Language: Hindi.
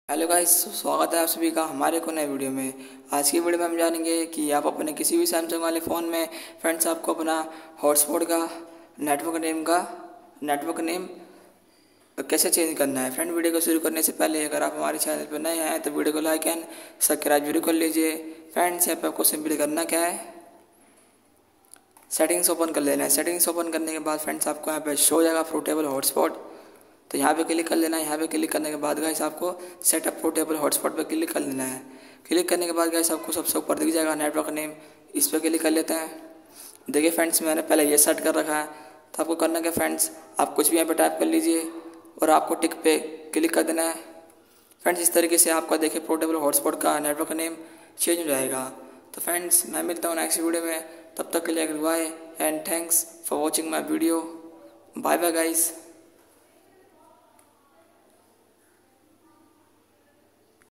हेलो गाइस, स्वागत है आप सभी का हमारे को नए वीडियो में। आज की वीडियो में हम जानेंगे कि आप अपने किसी भी सैमसंग वाले फ़ोन में फ्रेंड्स आपको अपना हॉटस्पॉट का नेटवर्क नेम कैसे चेंज करना है। फ्रेंड, वीडियो को शुरू करने से पहले अगर आप हमारे चैनल पर नए हैं तो वीडियो को लाइक एंड सब्सक्राइब जरूर कर लीजिए। फ्रेंड्स, यहाँ पर आपको सिंपली करना क्या है, सेटिंग्स ओपन कर लेना है। सेटिंग्स ओपन करने के बाद फ्रेंड्स आपको यहाँ पे शो हो जाएगा पोर्टेबल हॉटस्पॉट, तो यहाँ पे क्लिक कर लेना है। यहाँ पे क्लिक करने के बाद गाइस आपको सेटअप पोर्टेबल हॉटस्पॉट पे क्लिक कर लेना है। क्लिक करने के बाद गाइस आपको सबसे ऊपर दिख जाएगा नेटवर्क नेम, इस पर क्लिक कर लेते हैं। देखिए फ्रेंड्स, मैंने पहले ये सेट कर रखा है, तो आपको करना क्या फ्रेंड्स, आप कुछ भी यहाँ पे टाइप कर लीजिए और आपको टिक पे क्लिक कर देना है। फ्रेंड्स, इस तरीके से आपका देखिए पोर्टेबल हॉटस्पॉट का नेटवर्क नेम चेंज हो जाएगा। तो फ्रेंड्स, मैं मिलता हूँ नेक्स्ट वीडियो में, तब तक के लिए bye and thanks for watching my video. Bye bye guys.